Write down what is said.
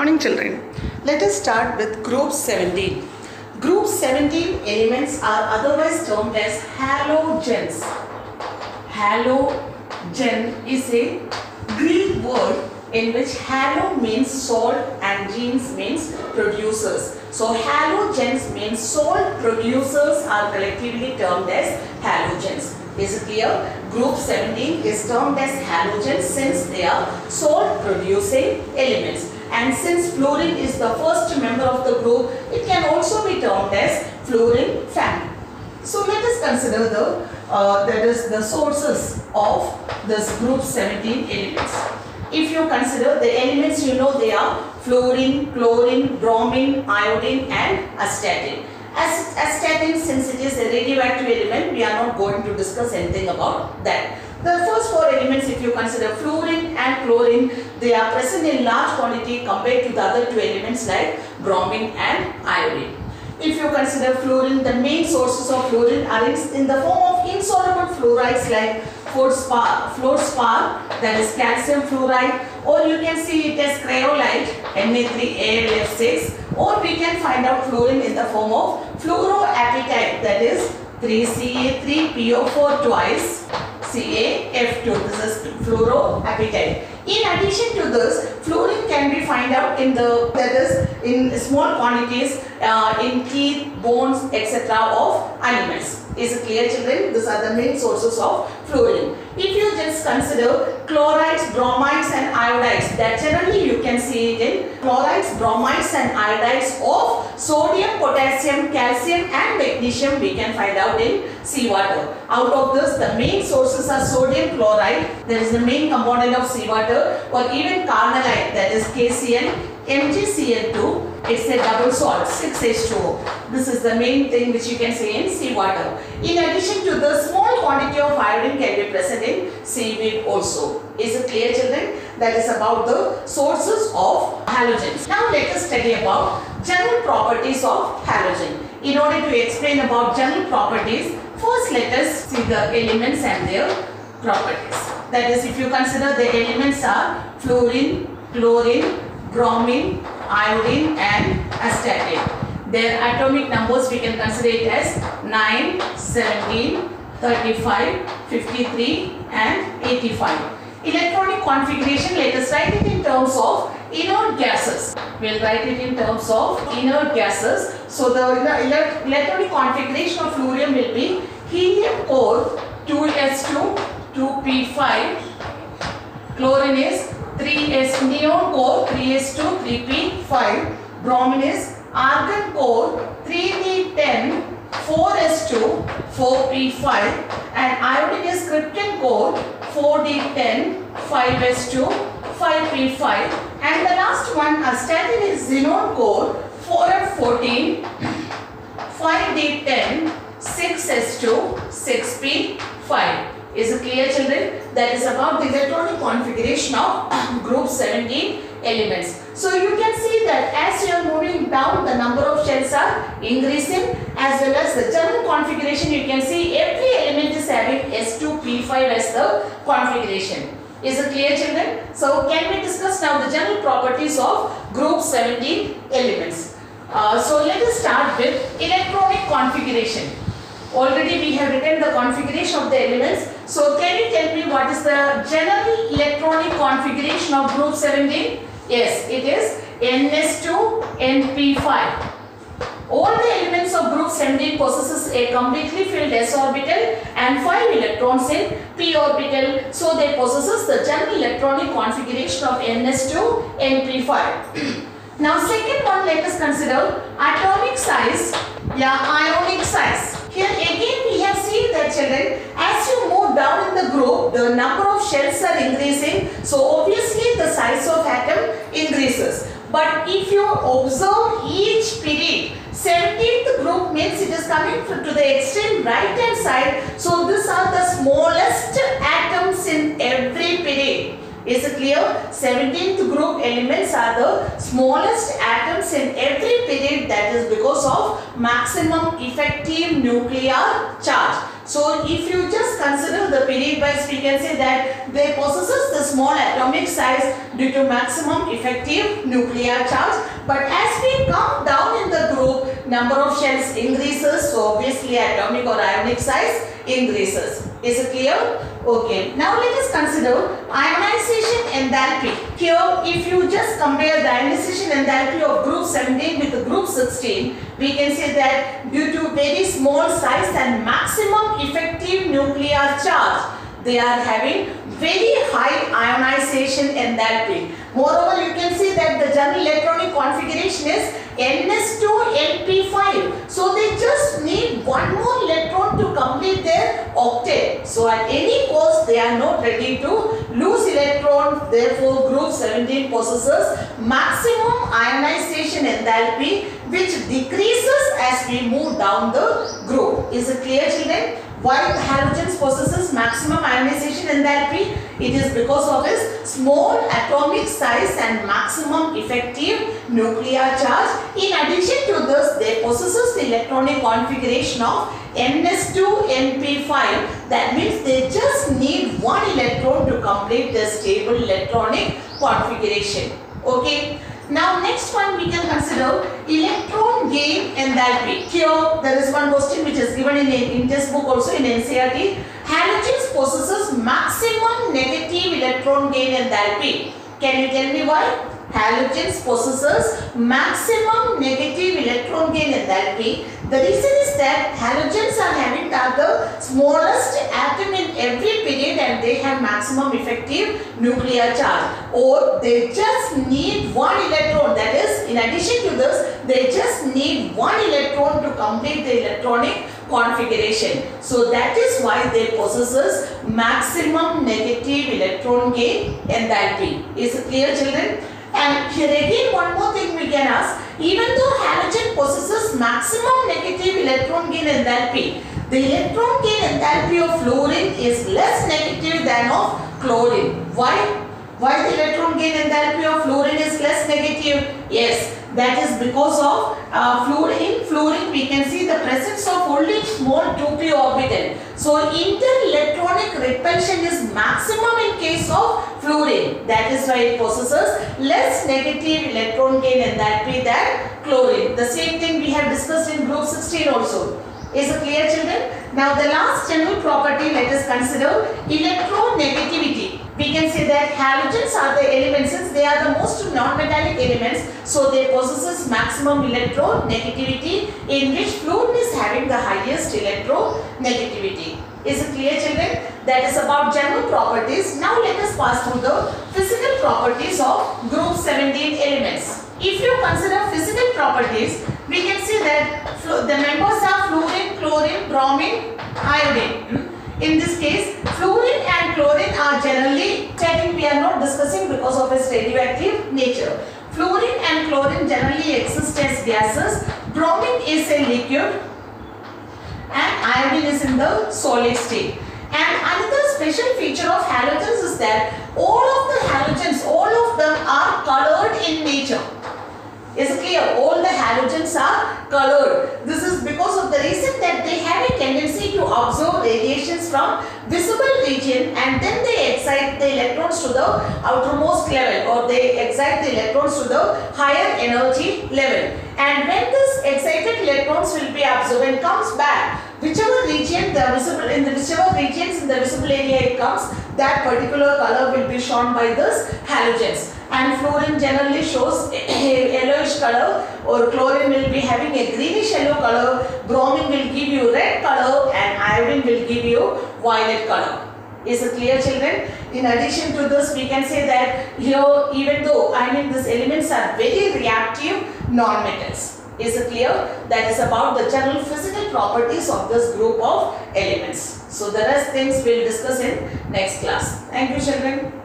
morning children. Let us start with group 17. Group 17 elements are otherwise termed as halogens. Halogen is a Greek word in which halo means salt and gens means producers. So halogens means salt producers are collectively termed as halogens. Is it clear? Group 17 is termed as halogens since they are salt producing elements. And since fluorine is the first member of the group, it can also be termed as fluorine family. So let us consider the sources of this group 17 elements. If you consider the elements, you know they are fluorine, chlorine, bromine, iodine and astatine. Astatine, since it is a radioactive element, we are not going to discuss anything about that. The first four elements, if you consider fluorine and chlorine, they are present in large quantity compared to the other two elements like bromine and iodine. If you consider fluorine, the main sources of fluorine are in the form of insoluble fluorides like fluorspar, that is calcium fluoride, or you can see it as cryolite, Na3AlF6, or we can find out fluorine in the form of fluoroapatite, that is 3Ca3PO4 twice CaF2. This is fluoroapatite. In addition to this, fluorine can be found out in small quantities in teeth, bones, etc. of animals. Is it clear, children? These are the main sources of fluorine. If you just consider chlorides, bromides and iodides, that generally you can see it in chlorides, bromides and iodides of sodium, potassium, calcium and magnesium we can find out in seawater. Out of this, the main sources are sodium chloride, that is the main component of seawater, or even carnallite, that is KCl, MgCl2. It's a double salt, 6H2O. This is the main thing which you can see in seawater. In addition to the small quantity of iodine can be present in seaweed also. Is it clear, children? That is about the sources of halogens. Now let us study about general properties of halogen. In order to explain about general properties, first let us see the elements and their properties. That is, if you consider the elements are fluorine, chlorine, bromine, iodine and astatine. Their atomic numbers we can consider it as 9, 17, 35, 53 and 85. Electronic configuration, let us write it in terms of inert gases. We will write it in terms of inert gases. So the electronic configuration of fluorine will be helium core 2s2, 2p5. Chlorine is 3s, neon core 3s2, 3p5. Bromine is argon core 3d10, 4s2, 4p5. And iodine is krypton core 4d10, 5s2, 5p5. And the last one, astatine is xenon core 4f14, 5d10, 6s2, 6p5. Is it clear, children? That is about the electronic configuration of group 17 elements. So you can see that as you are moving down, the number of shells are increasing, as well as the general configuration. You can see every element is having S2P5 as the configuration. Is it clear, children? So can we discuss now the general properties of group 17 elements? So let us start with electronic configuration. Already we have written the configuration of the elements. So can you tell me what is the general electronic configuration of group 17? Yes, it is Ns2, Np5. All the elements of group 17 possesses a completely filled s orbital and 5 electrons in p orbital. So they possesses the general electronic configuration of Ns2, Np5. Now second one, let us consider atomic size, ionic size. Here again we have seen that, children, as you move down in the group, the number of shells are increasing. So obviously the size of atom increases. But if you observe each period, 17th group means it is coming to the extreme right hand side. So these are the smallest atoms in every period. Is it clear? 17th group elements are the smallest atoms in every period. That is because of maximum effective nuclear charge. So if you just consider the period wise, we can say that they possesses the small atomic size due to maximum effective nuclear charge. But as we come down in the group, number of shells increases, so obviously atomic or ionic size increases. Is it clear? Okay. Now let us consider ionization enthalpy. Here, if you just compare the ionization enthalpy of group 17 with the group 16, we can say that due to very small size and maximum effective nuclear charge, they are having very high ionization enthalpy. Moreover, you can see that the general electronic configuration is Ns2np5. So they just need one more electron to complete their octet. So at any cost, they are not ready to lose electron. Therefore, group 17 possesses maximum ionization enthalpy, which decreases as we move down the group. Is it clear, children? Why halogens possesses maximum ionization enthalpy? It is because of its small atomic size and maximum effective nuclear charge. In addition to this, they possesses the electronic configuration of Ns2np5. That means they just need one electron to complete the stable electronic configuration. Okay. Now next one we can consider electron gain enthalpy. Here there is one question which is given in textbook also in NCERT. Halogens possesses maximum negative electron gain enthalpy. Can you tell me why? Halogens possesses maximum negative electron gain enthalpy. The reason is that halogens are having the smallest atom in every period and they have maximum effective nuclear charge. Or they just need one electron. That is, in addition to this, they just need one electron to complete the electronic configuration. So that is why they possesses maximum negative electron gain enthalpy. Is it clear, children? And here again one more thing we can ask, even though halogen possesses maximum negative electron gain enthalpy, the electron gain enthalpy of fluorine is less negative than of chlorine. Why? Why the electron gain enthalpy of fluorine is less negative? Yes, that is because of fluorine we can see the presence of only small 2p orbital. So inter-electronic repulsion is maximum in case of fluorine. That is why it possesses less negative electron gain enthalpy than chlorine. The same thing we have discussed in group 16 also. Is it clear, children? Now the last general property, let us consider electronegativity. We can say that halogens are the elements, since they are the most non-metallic elements, so they possesses maximum electronegativity, in which fluorine is having the highest electronegativity. Is it clear, children? That is about general properties. Now let us pass through the physical properties of group 17 elements. If you consider physical properties, we can see that the members are fluorine, chlorine, bromine, iodine. In this case, fluorine and chlorine are generally, we are not discussing because of its radioactive nature. Fluorine and chlorine generally exist as gases. Bromine is a liquid and iodine is in the solid state. And another special feature of halogens is that all of the halogens, all of them are colored in nature. Is it clear? All the halogens are colored. This is because of the reason that they have a tendency to absorb radiations from visible region and then they excite the electrons to the outermost level, or they excite the electrons to the higher energy level. And when this excited electrons will be absorbed and comes back, whichever region whichever regions in the visible area it comes, that particular color will be shown by this halogens. And fluorine generally shows a yellowish color, or chlorine will be having a greenish yellow color, bromine will give you red color, and iodine will give you violet color. Is it clear, children? In addition to this, we can say that here, even though these elements are very reactive non-metals. Is it clear? That is about the general physical properties of this group of elements. So the rest things we will discuss in next class. Thank you, children.